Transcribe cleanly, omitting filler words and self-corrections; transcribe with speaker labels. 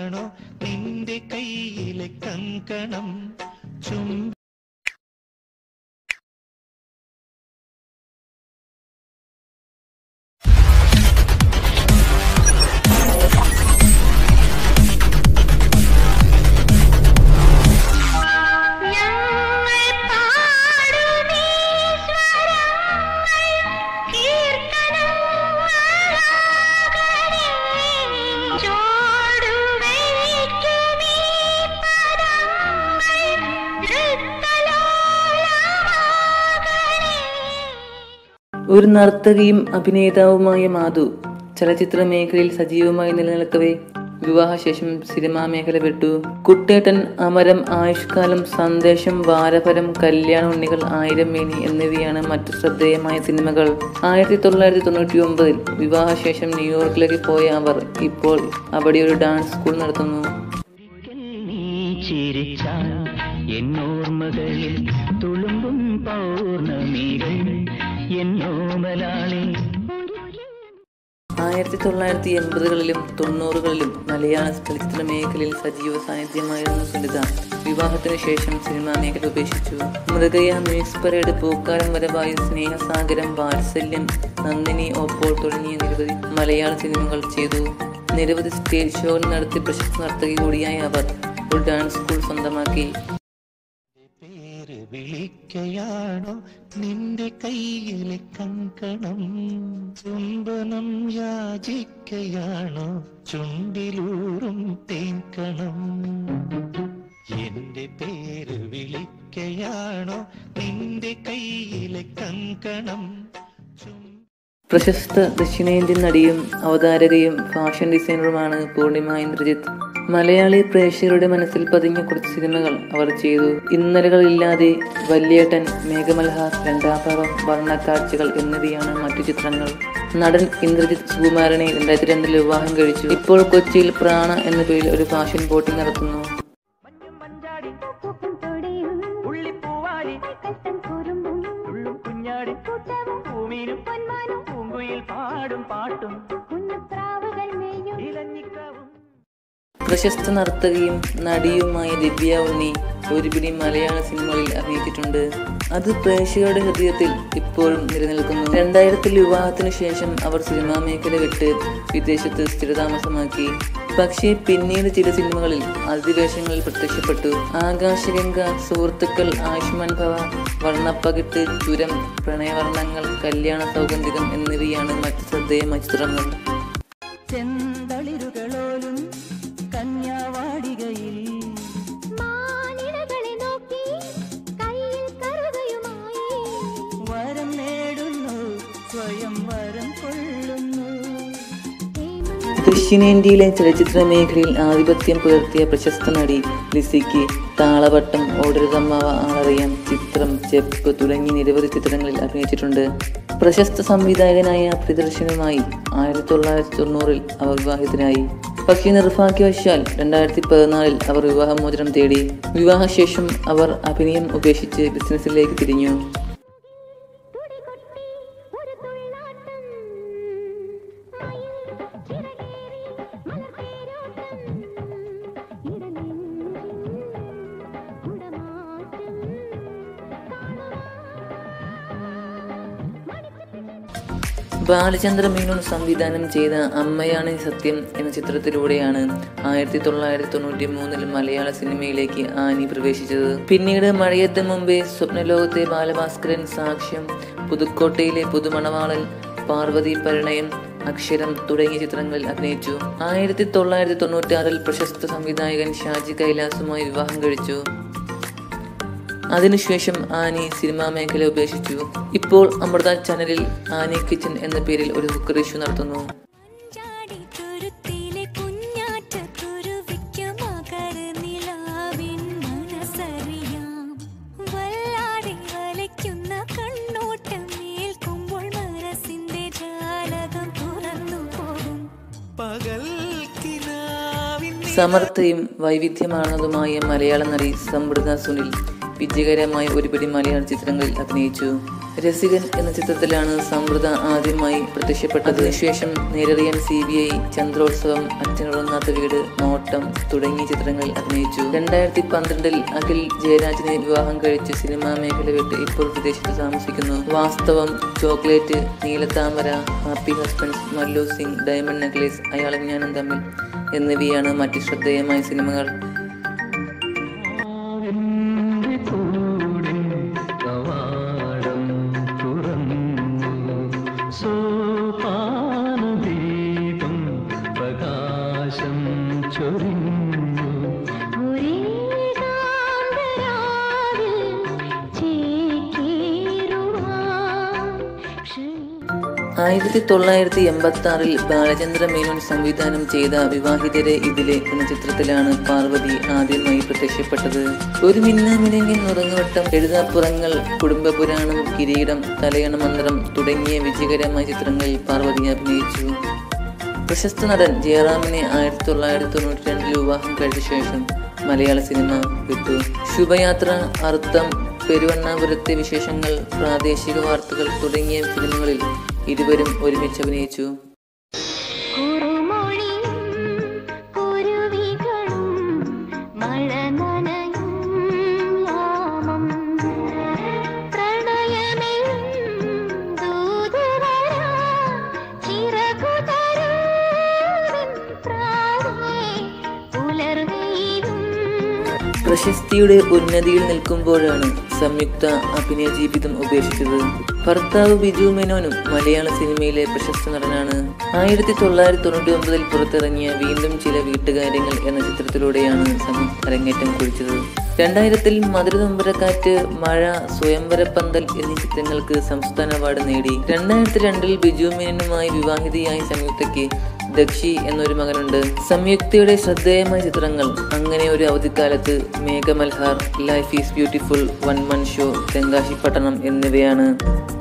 Speaker 1: രക്ഷിക്കയാണോ നിന്റെ കയ്യിലെ കങ്കണം ചുംബ
Speaker 2: ഒരു നർത്തകിയും അഭിനേതാവുമായ മാധു ചലച്ചിത്ര മേഖലയിൽ സജീവമായി നിലനിൽക്കവേ വിവാഹശേഷം സിനിമാ മേഖല വിട്ടു. കുട്ടേട്ടൻ, അമരം, ആയുഷ്കാലം, സന്ദേശം, വാരഫലം, കല്യാണ ഉണ്ണികൾ, ആയിരം മേനി എന്നിവയാണ് മറ്റു ശ്രദ്ധേയമായ സിനിമകൾ. 1999 വിവാഹശേഷം ന്യൂയോർക്കിലേക്ക് പോയ അവർ ഇപ്പോൾ അവിടെ ഒരു ഡാൻസ് സ്കൂൾ നടത്തുന്നു.
Speaker 3: എന്നോർമ്മകളിൽ തുളുമ്പും പൗർണമികൾ
Speaker 2: 1980കളിലും 90കളിലും മലയാള ചലച്ചിത്ര മേഖലയിൽ സജീവ സാന്നിധ്യമായിരുന്നു സുനിത. വിവാഹത്തിനു ശേഷം സിനിമാ മേഖല ഉപേക്ഷിച്ചു. മൃഗയ, മ്യൂസിക് പരേഡ്, പൂക്കാലം വരവായി, സ്നേഹസാഗരം, വാത്സല്യം, നന്ദിനി, ഓപ്പോൾ തുടങ്ങിയ നിരവധി മലയാള സിനിമകൾ ചെയ്തു. നിരവധി സ്റ്റേജ് ഷോകൾ നടത്തി പ്രശസ്ത നർത്തകി കൂടിയായ അവർ ഒരു ഡാൻസ് സ്കൂൾ സ്വന്തമാക്കി.
Speaker 1: വിളിക്കയാണോ നിന്റെ കയ്യിലെ കങ്കണം ചുംബനം യാചിക്കയാണോ ചുണ്ടിലൂറും തേക്കണം എന്റെ പേര് വിളിക്കയാണോ നിന്റെ കയ്യിലെ കങ്കണം.
Speaker 2: പ്രശസ്ത ദക്ഷിണേന്ത്യൻ നടിയും അവതാരകയും ഫാഷൻ ഡിസൈനറുമാണ് പൂർണിമ ഇന്ദ്രജിത്ത്. മലയാളി പ്രേക്ഷകരുടെ മനസ്സിൽ പതിഞ്ഞ കുറച്ച് സിനിമകൾ അവർ ചെയ്തു. ഇന്നലകളില്ലാതെ, വല്യേട്ടൻ, മേഘമൽഹാർ, രണ്ടാം ഭാവം, വർണ്ണക്കാഴ്ചകൾ എന്നിവയാണ് മറ്റു ചിത്രങ്ങൾ. നടൻ ഇന്ദ്രജിത്ത് സുകുമാരനെ 2002 വിവാഹം കഴിച്ചു. ഇപ്പോൾ കൊച്ചിയിൽ പ്രാണ എന്ന പേരിൽ ഒരു ഫാഷൻ ബോട്ടിംഗ് നടത്തുന്നു. പ്രശസ്ത നർത്തകിയും നടിയുമായ ദിവ്യ ഉണ്ണി ഒരുപിടി മലയാള സിനിമകളിൽ അഭിനയിച്ചിട്ടുണ്ട്. അത് പ്രേക്ഷകരുടെ ഹൃദയത്തിൽ ഇപ്പോഴും നിലനിൽക്കുന്നു. 2000 വിവാഹത്തിനു ശേഷം അവർ സിനിമാ മേഖല വിട്ട് വിദേശത്ത് സ്ഥിരതാമസമാക്കി. പക്ഷേ പിന്നീട് ചില സിനിമകളിൽ അതിവേഷങ്ങളിൽ പ്രത്യക്ഷപ്പെട്ടു. ആകാശഗംഗ, സുഹൃത്തുക്കൾ, ആയുഷ്മാൻ ഭവ, വർണ്ണപ്പകിട്ട്, ചുരം, പ്രണയവർണ്ണങ്ങൾ, കല്യാണ സൗഗന്ധികം എന്നിവയാണ് മറ്റ് ശ്രദ്ധേയമായ ചിത്രങ്ങൾ. ദക്ഷിണേന്ത്യയിലെ ചലച്ചിത്ര മേഖലയിൽ ആധിപത്യം പുലർത്തിയ പ്രശസ്ത നടി ലിസിക്ക് താളവട്ടം, ഓടരുതമ്മാവ, ആളറിയാം, ചിത്രം, ചെപ്പ് തുടങ്ങി നിരവധി ചിത്രങ്ങളിൽ അഭിനയിച്ചിട്ടുണ്ട്. പ്രശസ്ത സംവിധായകനായ പ്രിയദർശനുമായി 1990 അവർ വിവാഹിതരായി. പക്ഷേ നിർഭാഗ്യവശാൽ 2014 അവർ വിവാഹമോചനം തേടി. വിവാഹശേഷം അവർ അഭിനയം ഉപേക്ഷിച്ച് ബിസിനസ്സിലേക്ക് തിരിഞ്ഞു. ബാലചന്ദ്ര മേനോൻ സംവിധാനം ചെയ്ത അമ്മയാണ് സത്യം എന്ന ചിത്രത്തിലൂടെയാണ് 1993 മലയാള സിനിമയിലേക്ക് ആനി പ്രവേശിച്ചത്. പിന്നീട് മഴയത്ത് മുമ്പേ, സ്വപ്നലോകത്തെ ബാലഭാസ്കരൻ, സാക്ഷ്യം, പുതുക്കോട്ടയിലെ പുതുമണവാളൻ, പാർവതി പരിണയം, അക്ഷരം തുടങ്ങിയ ചിത്രങ്ങളിൽ അഭിനയിച്ചു. 1996 പ്രശസ്ത സംവിധായകൻ ഷാജി കൈലാസുമായി വിവാഹം കഴിച്ചു. അതിനുശേഷം ആനി സിനിമാ മേഖല ഉപേക്ഷിച്ചു. ഇപ്പോൾ അമൃത ചാനലിൽ ആനി കിച്ചൻ എന്ന പേരിൽ ഒരു കുക്കറി ഷോ നടത്തുന്നു. സമർത്ഥയും വൈവിധ്യമാർന്നതുമായ മലയാള നടി സമൃദ്ധ സുനിൽ വിജയകരമായ ഒരുപിടി മലയാള ചിത്രങ്ങളിൽ അഭിനയിച്ചു. രസികൻ എന്ന ചിത്രത്തിലാണ് സമൃദ്ധ ആദ്യമായി പ്രത്യക്ഷപ്പെട്ടത്. അതിനുശേഷം നേരറിയാൻ, CBI, ചന്ദ്രോത്സവം, അച്ഛനുറങ്ങാത്ത വീട്, നോട്ടം തുടങ്ങിയ ചിത്രങ്ങളിൽ അഭിനയിച്ചു. 2012 അഖിൽ ജയരാജിനെ വിവാഹം കഴിച്ച് സിനിമാ മേഖല വിട്ട് ഇപ്പോൾ വിദേശത്ത് താമസിക്കുന്നു. Vasthavam, chocolate, Neelathamara, happy husbands, Mallu Singh, diamond necklace, അയാളും ഞാനും തമ്മിൽ എന്നിവയാണ് മറ്റ് ശ്രദ്ധേയമായ സിനിമകൾ.
Speaker 4: ഒരേ കാന്തരാവിൽ ചേക്കേറുവാൻ
Speaker 2: 1986 ബാലചന്ദ്ര മേനോൻ സംവിധാനം ചെയ്ത വിവാഹിതരെ ഇതിലെ എന്ന ചിത്രത്തിലാണ് പാർവതി ആദ്യമായി പ്രത്യക്ഷപ്പെട്ടത്. ഒരു മിന്നാമിനുങ്ങിൻ നുറങ്ങുവട്ടം, എഴുതാപ്പുറങ്ങൾ, കുടുംബപുരാണം, കിരീടം, തലയണ മന്ത്രം തുടങ്ങിയ വിജയകരമായ ചിത്രങ്ങളിൽ പാർവതി അഭിനയിച്ചു. പ്രശസ്ത നടൻ ജയറാമിനെ 1992 വിവാഹം കഴിച്ച ശേഷം മലയാള സിനിമ വിട്ടു. ശുഭയാത്ര, അർത്ഥം, പെരുവണ്ണാപുരത്തെ വിശേഷങ്ങൾ, പ്രാദേശിക വാർത്തകൾ തുടങ്ങിയ സിനിമകളിൽ ഇരുവരും ഒരുമിച്ച് അഭിനയിച്ചു. പ്രശസ്തിയുടെ ഉന്നതിയിൽ നിൽക്കുമ്പോഴാണ് സംയുക്ത അഭിനയ ജീവിതം ഉപേക്ഷിച്ചത്. ഭർത്താവ് ബിജു മേനോനും മലയാള സിനിമയിലെ പ്രശസ്ത നടനാണ്. 1999 പുറത്തിറങ്ങിയ വീണ്ടും ചില വീട്ടുകാര്യങ്ങൾ എന്ന ചിത്രത്തിലൂടെയാണ് സംയുക്ത അരങ്ങേറ്റം കുറിച്ചത്. 2000 മധുരനൊമ്പരക്കാറ്റ്, മഴ, സ്വയംവരപ്പന്തൽ എന്നീ ചിത്രങ്ങൾക്ക് സംസ്ഥാന അവാർഡ് നേടി. 2002 ബിജു മേനോനുമായി വിവാഹിതയായ സംയുക്തയ്ക്ക് ദക്ഷി എന്നൊരു മകനുണ്ട്. സംയുക്തയുടെ ശ്രദ്ധേയമായ ചിത്രങ്ങൾ അങ്ങനെ ഒരു അവധിക്കാലത്ത്, Meghamalhar, life is beautiful, one man show, Thenkasipattanam എന്നിവയാണ്.